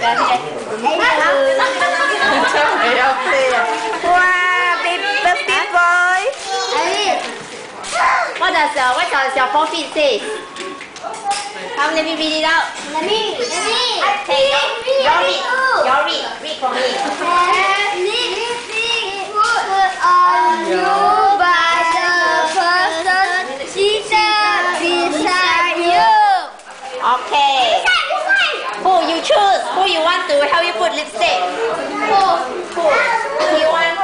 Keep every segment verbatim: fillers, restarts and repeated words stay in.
Wow, big baby boy. What does uh, what does your forehead say? Come, let me read it out. Let me, let me. Okay, you read. You read. Read for me. Lipstick put on you by the person seated beside you. Okay. Who you choose? Who you want to help you put lipstick? Who? Who? Who you want?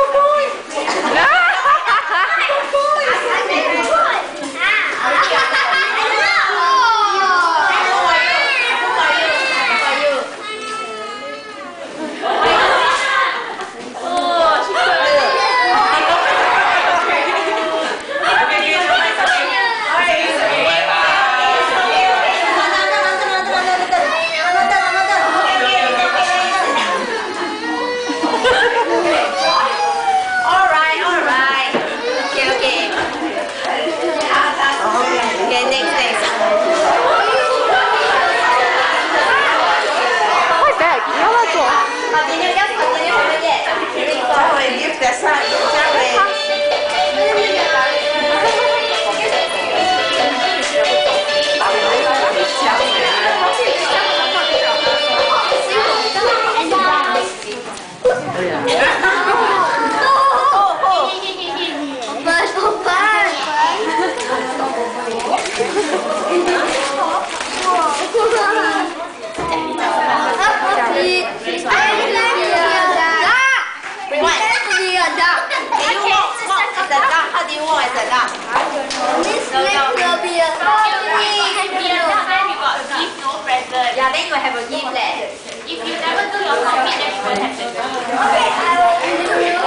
Yeah, then you will have a gift there. If you never do your coffee, then you will have the gift. Okay, I will do it.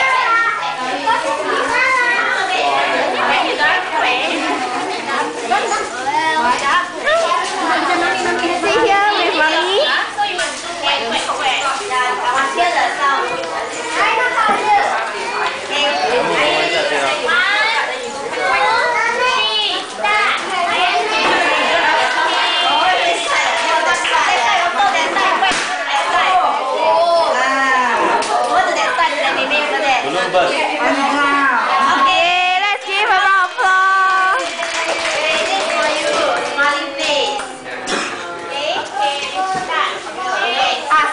Then you don't pray. See here with mommy. So you must do wait, wait, wait. Yeah, I want to hear the sound. Okay, let's give a round of applause. Okay, this is for you. Smiling face. Okay, okay, start. Okay, pass.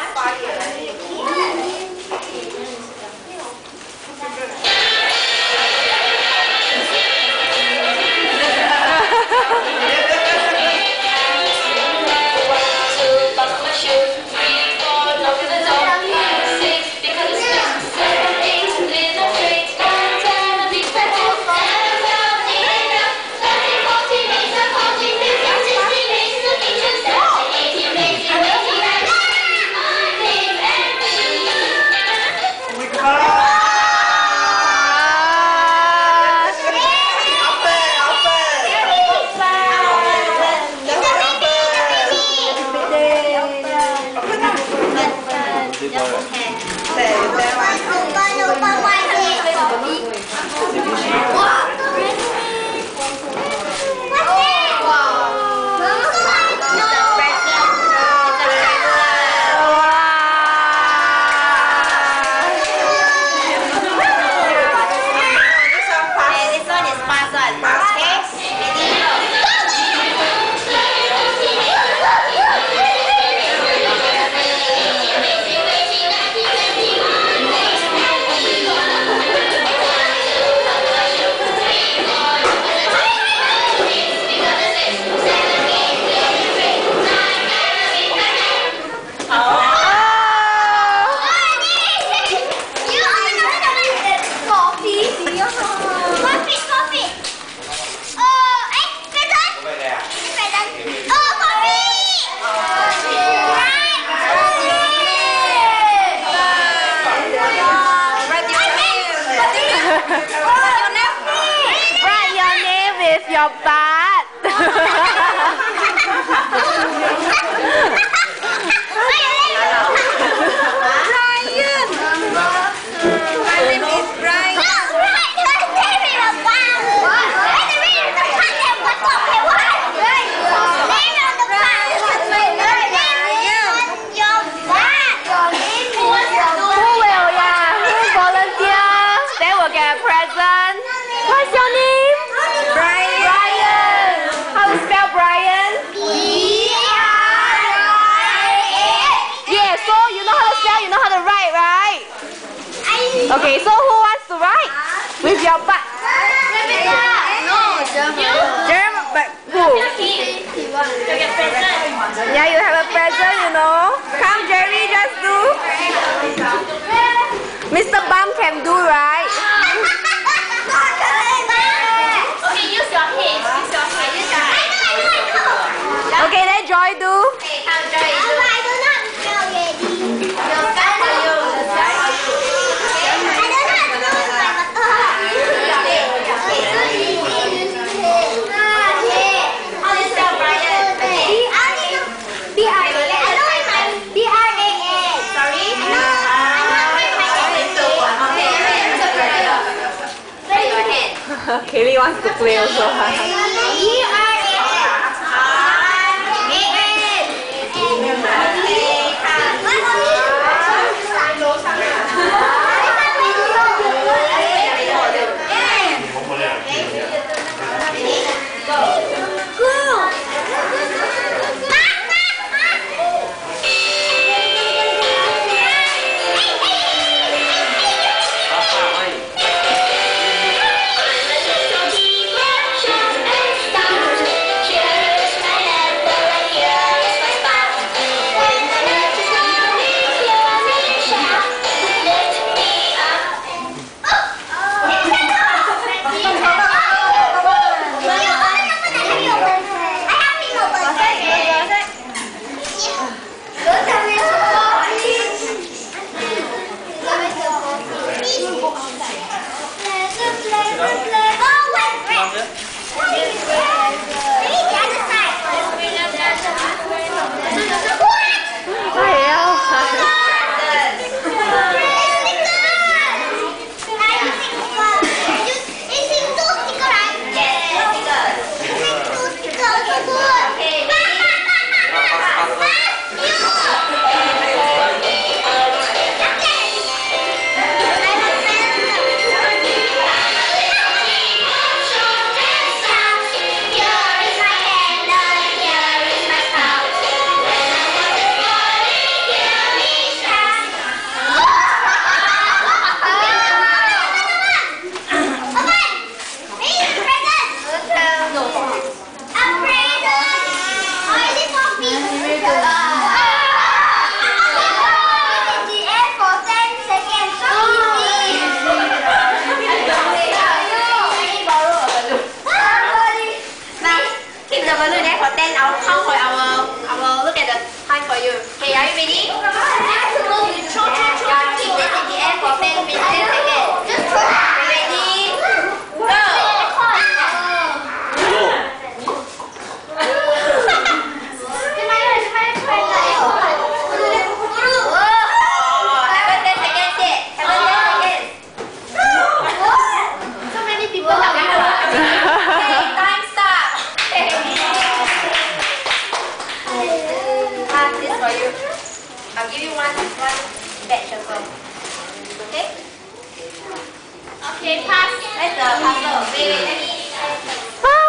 your butt. Your You know how to spell, you know how to write, right? Okay, so who wants to write? With your butt. No, German, but who? Yeah, you have a present, you know. Come, Jerry, just do. Mister Bum can do, right? Okay, use your head. Use your head. Use your head. Okay, then Joy do. Okay, come, Joy. I do not spell already. Your spell for you. The spell for you. I don't know how to do it by How do you spell Brian? B R A N. I know it's my B R A N. Sorry? I know. Kaylee wants to play also. B R A N. I'll give you one, one batch of them. Okay? Okay, pass. Where's the puzzle? Wait, wait, let me...